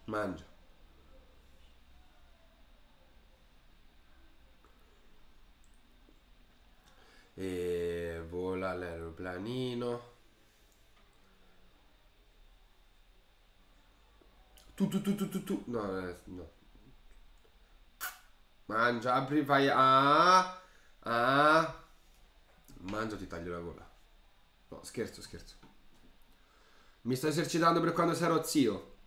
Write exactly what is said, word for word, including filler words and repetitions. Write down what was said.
Mangia. E vola l'aeroplanino. Tu tu tu tu tu tu. No, eh, no. Mangia, apri, fai. Ah. Ah. Mangia, ti taglio la gola. No, scherzo, scherzo. Mi sto esercitando per quando sarò zio.